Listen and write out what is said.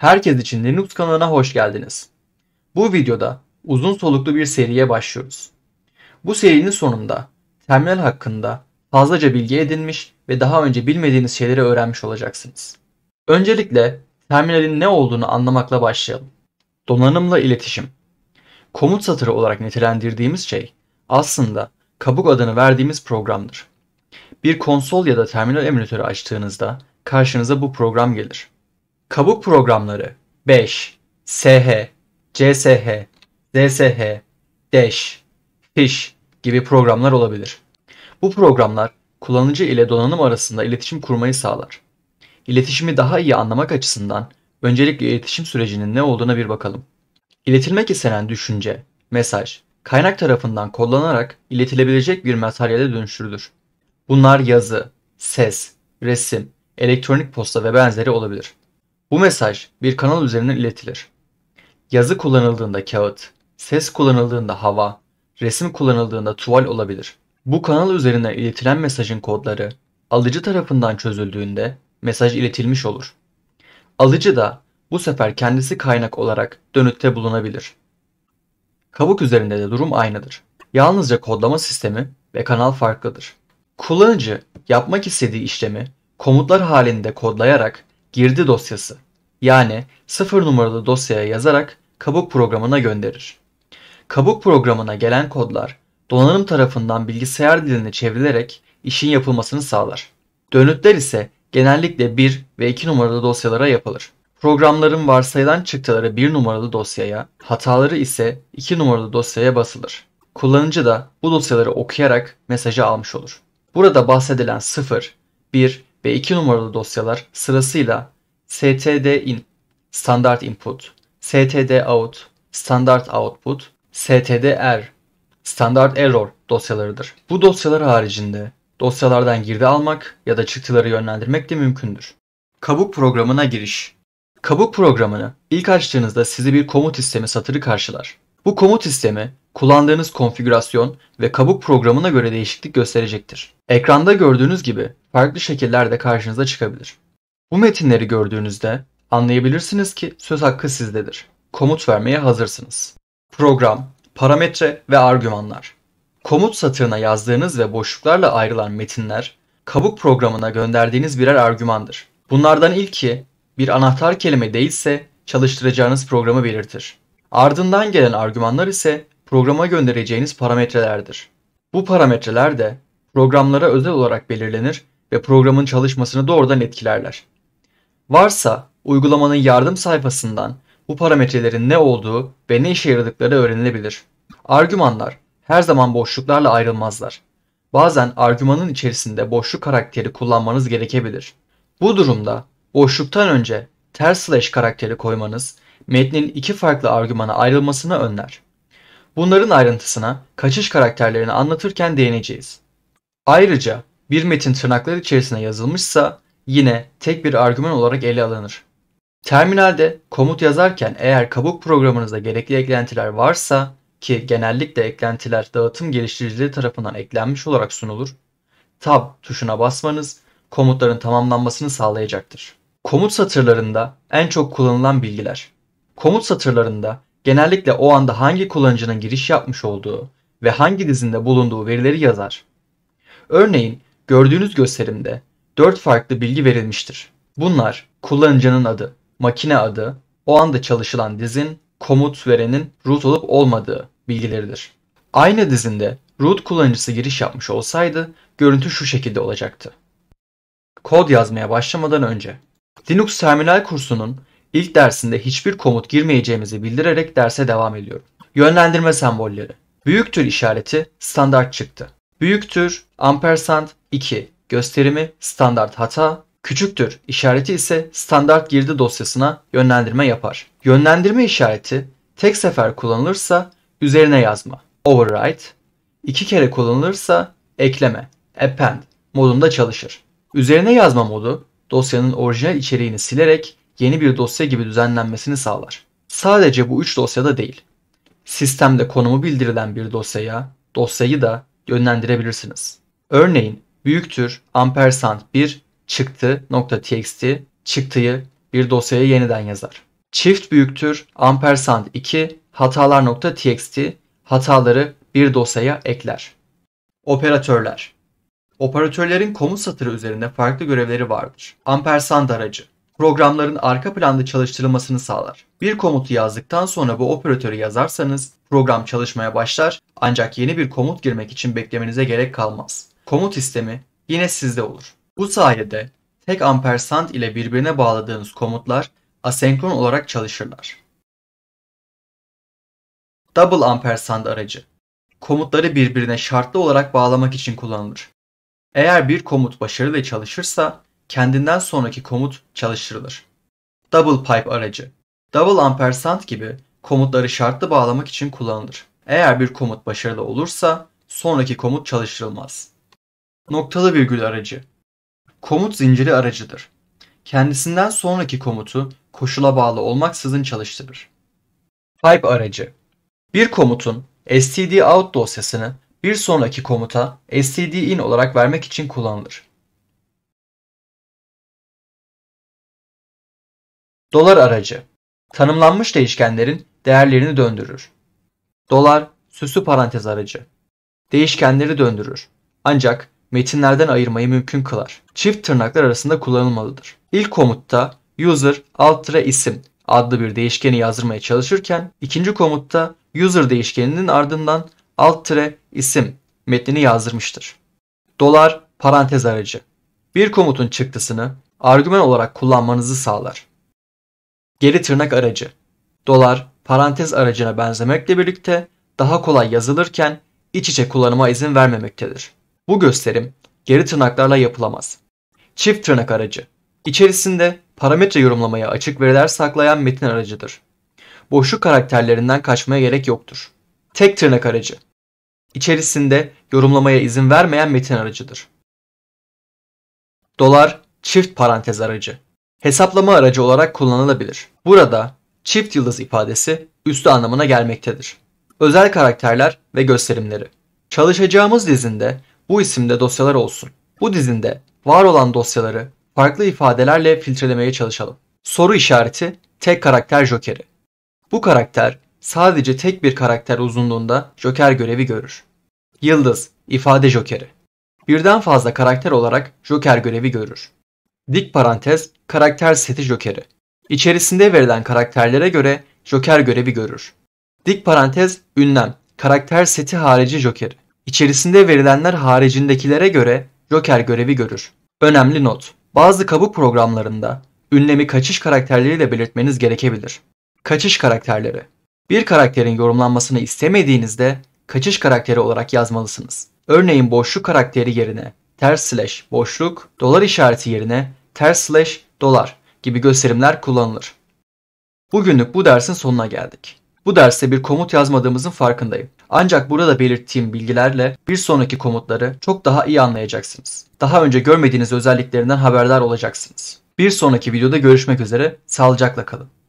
Herkes için Linux kanalına hoş geldiniz. Bu videoda uzun soluklu bir seriye başlıyoruz. Bu serinin sonunda terminal hakkında fazlaca bilgi edinmiş ve daha önce bilmediğiniz şeyleri öğrenmiş olacaksınız. Öncelikle terminalin ne olduğunu anlamakla başlayalım. Donanımla iletişim. Komut satırı olarak nitelendirdiğimiz şey aslında kabuk adını verdiğimiz programdır. Bir konsol ya da terminal emülatörü açtığınızda karşınıza bu program gelir. Kabuk programları Bash, sh, csh, zsh, dash, fish gibi programlar olabilir. Bu programlar kullanıcı ile donanım arasında iletişim kurmayı sağlar. İletişimi daha iyi anlamak açısından öncelikle iletişim sürecinin ne olduğuna bir bakalım. İletilmek istenen düşünce, mesaj, kaynak tarafından kodlanarak iletilebilecek bir materyale dönüştürülür. Bunlar yazı, ses, resim, elektronik posta ve benzeri olabilir. Bu mesaj bir kanal üzerinden iletilir. Yazı kullanıldığında kağıt, ses kullanıldığında hava, resim kullanıldığında tuval olabilir. Bu kanal üzerinden iletilen mesajın kodları alıcı tarafından çözüldüğünde mesaj iletilmiş olur. Alıcı da bu sefer kendisi kaynak olarak dönütte bulunabilir. Kabuk üzerinde de durum aynıdır. Yalnızca kodlama sistemi ve kanal farklıdır. Kullanıcı yapmak istediği işlemi komutlar halinde kodlayarak girdi dosyası yani 0 numaralı dosyaya yazarak kabuk programına gönderir. Kabuk programına gelen kodlar donanım tarafından bilgisayar diline çevrilerek işin yapılmasını sağlar. Dönütler ise genellikle 1 ve 2 numaralı dosyalara yapılır. Programların varsayılan çıktıları 1 numaralı dosyaya, hataları ise 2 numaralı dosyaya basılır. Kullanıcı da bu dosyaları okuyarak mesajı almış olur. Burada bahsedilen 0, 1 ve 2 numaralı dosyalar sırasıyla std-in standart input, std-out standart output, std-er standart error dosyalarıdır. Bu dosyalar haricinde dosyalardan girdi almak ya da çıktıları yönlendirmek de mümkündür. Kabuk programına giriş. Kabuk programını ilk açtığınızda sizi bir komut istemi satırı karşılar. Bu komut istemi kullandığınız konfigürasyon ve kabuk programına göre değişiklik gösterecektir. Ekranda gördüğünüz gibi farklı şekiller de karşınıza çıkabilir. Bu metinleri gördüğünüzde anlayabilirsiniz ki söz hakkı sizdedir. Komut vermeye hazırsınız. Program, parametre ve argümanlar. Komut satırına yazdığınız ve boşluklarla ayrılan metinler kabuk programına gönderdiğiniz birer argümandır. Bunlardan ilki bir anahtar kelime değilse çalıştıracağınız programı belirtir. Ardından gelen argümanlar ise programa göndereceğiniz parametrelerdir. Bu parametreler de programlara özel olarak belirlenir ve programın çalışmasını doğrudan etkilerler. Varsa uygulamanın yardım sayfasından bu parametrelerin ne olduğu ve ne işe yaradıkları öğrenilebilir. Argümanlar her zaman boşluklarla ayrılmazlar. Bazen argümanın içerisinde boşluk karakteri kullanmanız gerekebilir. Bu durumda boşluktan önce ters slash karakteri koymanız metnin iki farklı argümana ayrılmasını önler. Bunların ayrıntısına kaçış karakterlerini anlatırken değineceğiz. Ayrıca bir metin tırnaklar içerisine yazılmışsa yine tek bir argüman olarak ele alınır. Terminalde komut yazarken eğer kabuk programınızda gerekli eklentiler varsa ki genellikle eklentiler dağıtım geliştiricileri tarafından eklenmiş olarak sunulur, Tab tuşuna basmanız komutların tamamlanmasını sağlayacaktır. Komut satırlarında en çok kullanılan bilgiler. Komut satırlarında genellikle o anda hangi kullanıcının giriş yapmış olduğu ve hangi dizinde bulunduğu verileri yazar. Örneğin gördüğünüz gösterimde 4 farklı bilgi verilmiştir. Bunlar kullanıcının adı, makine adı, o anda çalışılan dizin, komut verenin root olup olmadığı bilgileridir. Aynı dizinde root kullanıcısı giriş yapmış olsaydı görüntü şu şekilde olacaktı. Kod yazmaya başlamadan önce. Linux terminal kursunun ilk dersinde hiçbir komut girmeyeceğimizi bildirerek derse devam ediyorum. Yönlendirme sembolleri. Büyüktür işareti standart çıktı. Büyüktür ampersand 2 gösterimi standart hata. Küçüktür işareti ise standart girdi dosyasına yönlendirme yapar. Yönlendirme işareti tek sefer kullanılırsa üzerine yazma, overwrite, 2 kere kullanılırsa ekleme, append modunda çalışır. Üzerine yazma modu dosyanın orijinal içeriğini silerek yeni bir dosya gibi düzenlenmesini sağlar. Sadece bu 3 dosyada değil. Sistemde konumu bildirilen bir dosyayı da yönlendirebilirsiniz. Örneğin büyüktür ampersand 1 çıktı.txt çıktıyı bir dosyaya yeniden yazar. Çift büyüktür ampersand 2 hatalar.txt hataları bir dosyaya ekler. Operatörler. Operatörlerin komut satırı üzerinde farklı görevleri vardır. Ampersand aracı. Programların arka planda çalıştırılmasını sağlar. Bir komutu yazdıktan sonra bu operatörü yazarsanız program çalışmaya başlar ancak yeni bir komut girmek için beklemenize gerek kalmaz. Komut istemi yine sizde olur. Bu sayede tek ampersand ile birbirine bağladığınız komutlar asenkron olarak çalışırlar. Double ampersand aracı. Komutları birbirine şartlı olarak bağlamak için kullanılır. Eğer bir komut başarıyla çalışırsa kendinden sonraki komut çalıştırılır. Double pipe aracı. Double ampersand gibi komutları şartlı bağlamak için kullanılır. Eğer bir komut başarılı olursa sonraki komut çalıştırılmaz. Noktalı virgül aracı. Komut zinciri aracıdır. Kendisinden sonraki komutu koşula bağlı olmaksızın çalıştırır. Pipe aracı. Bir komutun stdout dosyasını bir sonraki komuta stdin olarak vermek için kullanılır. Dolar aracı. Tanımlanmış değişkenlerin değerlerini döndürür. Dolar süslü parantez aracı. Değişkenleri döndürür. Ancak metinlerden ayırmayı mümkün kılar. Çift tırnaklar arasında kullanılmalıdır. İlk komutta user isim adlı bir değişkeni yazdırmaya çalışırken ikinci komutta user değişkeninin ardından isim metnini yazdırmıştır. Dolar parantez aracı. Bir komutun çıktısını argüman olarak kullanmanızı sağlar. Geri tırnak aracı. Dolar parantez aracına benzemekle birlikte daha kolay yazılırken iç içe kullanıma izin vermemektedir. Bu gösterim geri tırnaklarla yapılamaz. Çift tırnak aracı. İçerisinde parametre yorumlamaya açık veriler saklayan metin aracıdır. Boşluk karakterlerinden kaçmaya gerek yoktur. Tek tırnak aracı. İçerisinde yorumlamaya izin vermeyen metin aracıdır. Dolar çift parantez aracı. Hesaplama aracı olarak kullanılabilir. Burada çift yıldız ifadesi üstü anlamına gelmektedir. Özel karakterler ve gösterimleri. Çalışacağımız dizinde bu isimde dosyalar olsun. Bu dizinde var olan dosyaları farklı ifadelerle filtrelemeye çalışalım. Soru işareti tek karakter jokeri. Bu karakter sadece tek bir karakter uzunluğunda joker görevi görür. Yıldız ifade jokeri. Birden fazla karakter olarak joker görevi görür. Dik parantez karakter seti jokeri. İçerisinde verilen karakterlere göre joker görevi görür. Dik parantez ünlem karakter seti harici jokeri. İçerisinde verilenler haricindekilere göre joker görevi görür. Önemli not. Bazı kabuk programlarında ünlemi kaçış karakterleriyle belirtmeniz gerekebilir. Kaçış karakterleri. Bir karakterin yorumlanmasını istemediğinizde kaçış karakteri olarak yazmalısınız. Örneğin boşluk karakteri yerine / boşluk, dolar işareti yerine / dolar gibi gösterimler kullanılır. Bugünlük bu dersin sonuna geldik. Bu derste bir komut yazmadığımızın farkındayım. Ancak burada belirttiğim bilgilerle bir sonraki komutları çok daha iyi anlayacaksınız. Daha önce görmediğiniz özelliklerinden haberdar olacaksınız. Bir sonraki videoda görüşmek üzere, sağlıcakla kalın.